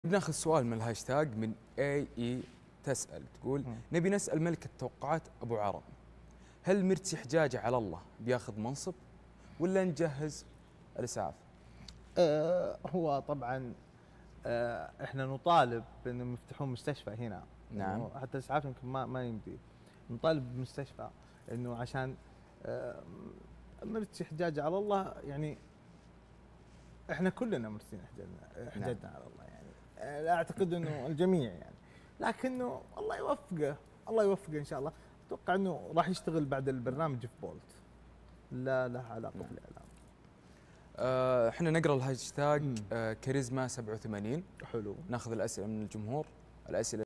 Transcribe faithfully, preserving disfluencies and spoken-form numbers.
بناخذ سؤال من الهاشتاج من اي اي تسأل، تقول نبي نسأل ملك التوقعات ابو عرب، هل مرتي حجاجه على الله بياخذ منصب ولا نجهز الاسعاف؟ أه هو طبعا أه احنا نطالب بانهم يفتحون مستشفى هنا. نعم. حتى الاسعاف يمكن ما ما يمدي. نطالب بمستشفى انه عشان أه مرتي حجاجه على الله، يعني احنا كلنا مرسين حجاجنا حجاجنا نعم. على الله، يعني لا اعتقد انه الجميع يعني، لكنه الله يوفقه الله يوفقه ان شاء الله. اتوقع انه راح يشتغل بعد البرنامج في بولت، لا له علاقه نعم. بالاعلام. آه، احنا نقرا الهاشتاج آه كاريزما سبعة وثمانين. حلو. ناخذ الاسئله من الجمهور. الاسئله